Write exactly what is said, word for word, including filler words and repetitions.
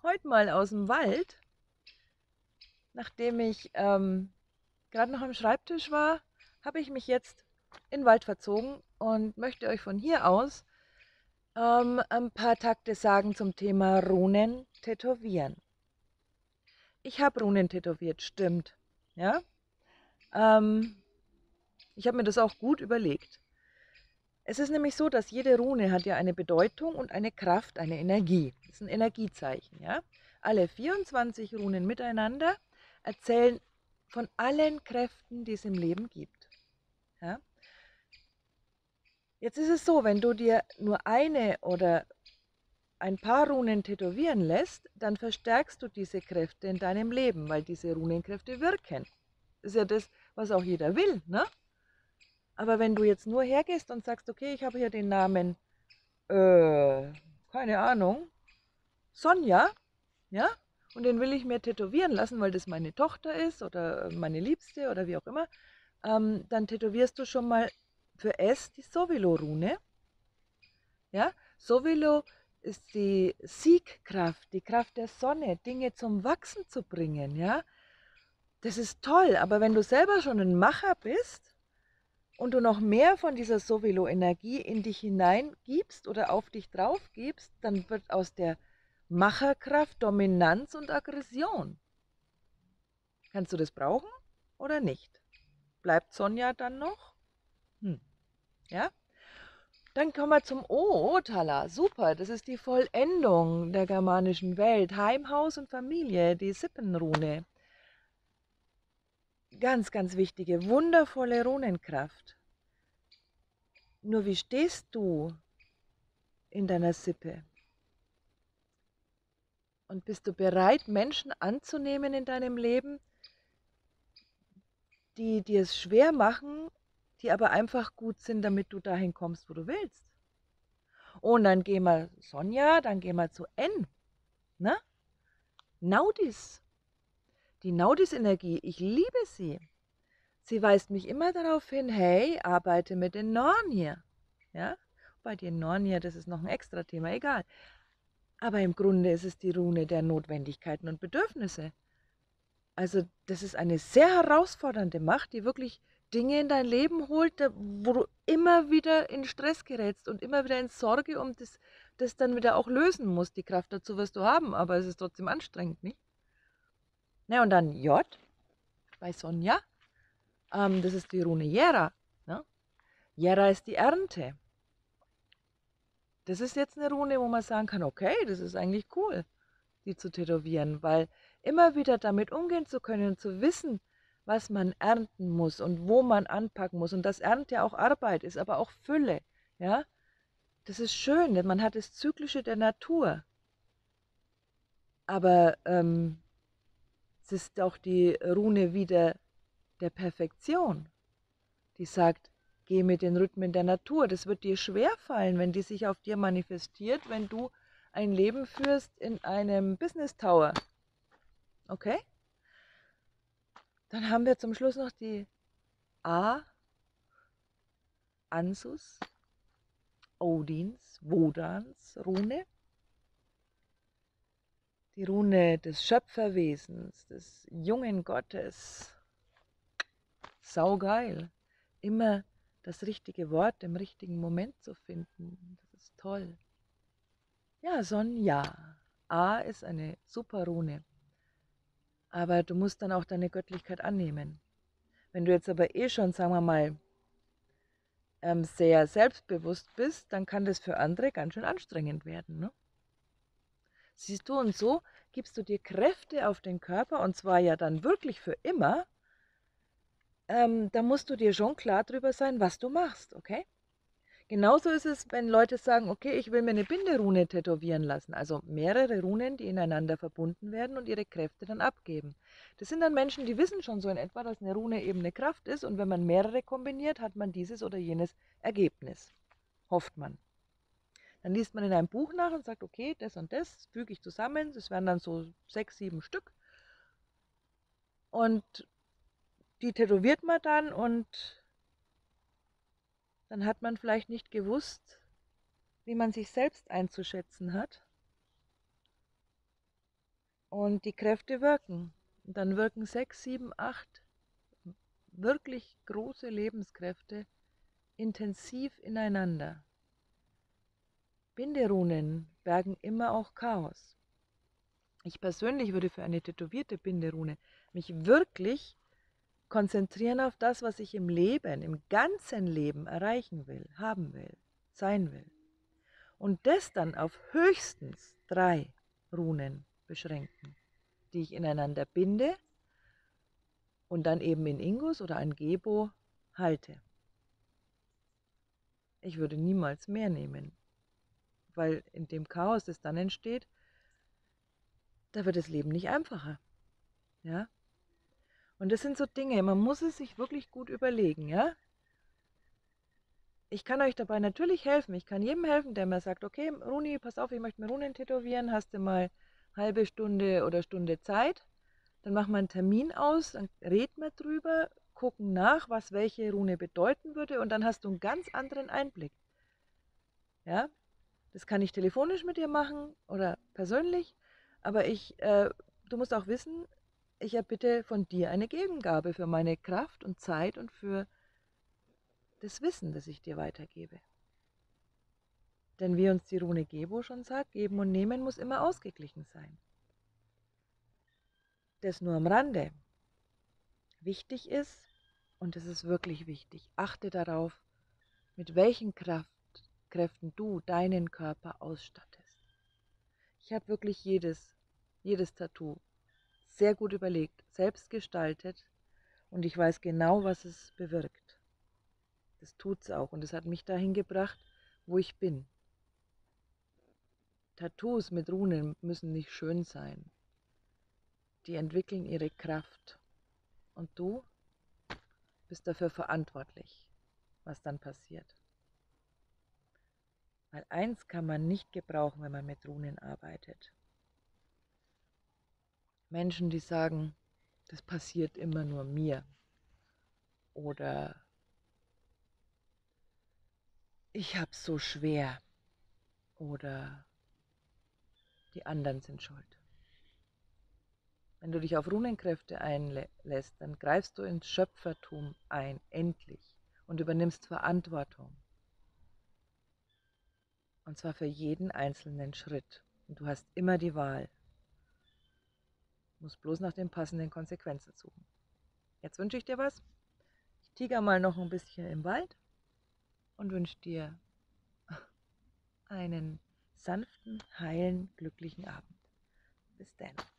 heute mal aus dem Wald, nachdem ich ähm, gerade noch am Schreibtisch war, habe ich mich jetzt in den Wald verzogen und möchte euch von hier aus ähm, ein paar Takte sagen zum Thema Runen tätowieren. Ich habe Runen tätowiert, stimmt. Ja? Ähm, ich habe mir das auch gut überlegt. Es ist nämlich so, dass jede Rune hat ja eine Bedeutung und eine Kraft, eine Energie. Das ist ein Energiezeichen. Ja? Alle vierundzwanzig Runen miteinander erzählen von allen Kräften, die es im Leben gibt. Ja? Jetzt ist es so, wenn du dir nur eine oder ein paar Runen tätowieren lässt, dann verstärkst du diese Kräfte in deinem Leben, weil diese Runenkräfte wirken. Das ist ja das, was auch jeder will, ne? Aber wenn du jetzt nur hergehst und sagst, okay, ich habe hier den Namen, äh, keine Ahnung, Sonja, ja, und den will ich mir tätowieren lassen, weil das meine Tochter ist oder meine Liebste oder wie auch immer, ähm, dann tätowierst du schon mal für S die Sowilo-Rune, ja. Sowilo ist die Siegkraft, die Kraft der Sonne, Dinge zum Wachsen zu bringen, ja. Das ist toll, aber wenn du selber schon ein Macher bist und du noch mehr von dieser Sowilo-Energie in dich hineingibst oder auf dich drauf gibst, dann wird aus der Macherkraft Dominanz und Aggression. Kannst du das brauchen oder nicht? Bleibt Sonja dann noch? Hm. Ja? Dann kommen wir zum O, Otala. Super, das ist die Vollendung der germanischen Welt. Heim, Haus und Familie, die Sippenrune. Ganz, ganz wichtige, wundervolle Runenkraft. Nur wie stehst du in deiner Sippe? Und bist du bereit, Menschen anzunehmen in deinem Leben, die dir es schwer machen, die aber einfach gut sind, damit du dahin kommst, wo du willst? Und dann gehen wir, Sonja, dann gehen wir zu N. Ne? Naudis. Die Naudis-Energie, ich liebe sie. Sie weist mich immer darauf hin, hey, arbeite mit den Nornier. Ja? Bei den Nornier, das ist noch ein extra Thema, egal. Aber im Grunde ist es die Rune der Notwendigkeiten und Bedürfnisse. Also das ist eine sehr herausfordernde Macht, die wirklich Dinge in dein Leben holt, wo du immer wieder in Stress gerätst und immer wieder in Sorge und das, das dann wieder auch lösen musst. Die Kraft dazu wirst du haben, aber es ist trotzdem anstrengend, nicht? Na und dann J bei Sonja, ähm, das ist die Rune Jera. Ne? Jera ist die Ernte. Das ist jetzt eine Rune, wo man sagen kann, okay, das ist eigentlich cool, die zu tätowieren, weil immer wieder damit umgehen zu können und zu wissen, was man ernten muss und wo man anpacken muss und dass Ernte ja auch Arbeit ist, aber auch Fülle, ja, das ist schön, denn man hat das Zyklische der Natur, aber ähm, es ist auch die Rune wieder der Perfektion, die sagt, geh mit den Rhythmen der Natur. Das wird dir schwerfallen, wenn die sich auf dir manifestiert, wenn du ein Leben führst in einem Business Tower. Okay? Dann haben wir zum Schluss noch die A, Ansus, Odins, Wodans Rune. Die Rune des Schöpferwesens, des jungen Gottes. Saugeil. Immer das richtige Wort im richtigen Moment zu finden. Das ist toll. Ja, Sonja. A ist eine super Rune. Aber du musst dann auch deine Göttlichkeit annehmen. Wenn du jetzt aber eh schon, sagen wir mal, ähm, sehr selbstbewusst bist, dann kann das für andere ganz schön anstrengend werden. Ne? Siehst du, und so gibst du dir Kräfte auf den Körper und zwar ja dann wirklich für immer. Ähm, da musst du dir schon klar drüber sein, was du machst, okay? Genauso ist es, wenn Leute sagen, okay, ich will mir eine Binderune tätowieren lassen. Also mehrere Runen, die ineinander verbunden werden und ihre Kräfte dann abgeben. Das sind dann Menschen, die wissen schon so in etwa, dass eine Rune eben eine Kraft ist und wenn man mehrere kombiniert, hat man dieses oder jenes Ergebnis. Hofft man. Dann liest man in einem Buch nach und sagt, okay, das und das füge ich zusammen. Das wären dann so sechs, sieben Stück. Und die tätowiert man dann und dann hat man vielleicht nicht gewusst, wie man sich selbst einzuschätzen hat. Und die Kräfte wirken. Und dann wirken sechs, sieben, acht wirklich große Lebenskräfte intensiv ineinander. Binderunen bergen immer auch Chaos. Ich persönlich würde für eine tätowierte Binderune mich wirklich konzentrieren auf das, was ich im Leben, im ganzen Leben erreichen will, haben will, sein will. Und das dann auf höchstens drei Runen beschränken, die ich ineinander binde und dann eben in Ingus oder ein Gebo halte. Ich würde niemals mehr nehmen, weil in dem Chaos, das dann entsteht, da wird das Leben nicht einfacher. Ja? Und das sind so Dinge, man muss es sich wirklich gut überlegen. Ja? Ich kann euch dabei natürlich helfen. Ich kann jedem helfen, der mir sagt, okay, Runi, pass auf, ich möchte mir Runen tätowieren, hast du mal halbe Stunde oder Stunde Zeit? Dann machen wir einen Termin aus, dann reden wir drüber, gucken nach, was welche Rune bedeuten würde und dann hast du einen ganz anderen Einblick. Ja, das kann ich telefonisch mit dir machen oder persönlich, aber ich, äh, du musst auch wissen, ich erbitte von dir eine Gegengabe für meine Kraft und Zeit und für das Wissen, das ich dir weitergebe. Denn wie uns die Rune Gebo schon sagt, geben und nehmen muss immer ausgeglichen sein. Das nur am Rande. Wichtig ist, und das ist wirklich wichtig, achte darauf, mit welchen Kraft, Kräften du deinen Körper ausstattest. Ich habe wirklich jedes, jedes Tattoo sehr gut überlegt, selbst gestaltet und ich weiß genau, was es bewirkt. Das tut es auch und es hat mich dahin gebracht, wo ich bin. Tattoos mit Runen müssen nicht schön sein. Die entwickeln ihre Kraft und du bist dafür verantwortlich, was dann passiert. Weil eins kann man nicht gebrauchen, wenn man mit Runen arbeitet. Menschen, die sagen, das passiert immer nur mir. Oder ich hab's so schwer. Oder die anderen sind schuld. Wenn du dich auf Runenkräfte einlässt, dann greifst du ins Schöpfertum ein, endlich, und übernimmst Verantwortung. Und zwar für jeden einzelnen Schritt. Und du hast immer die Wahl. Du musst bloß nach den passenden Konsequenzen suchen. Jetzt wünsche ich dir was. Ich tiger mal noch ein bisschen im Wald und wünsche dir einen sanften, heilen, glücklichen Abend. Bis dann.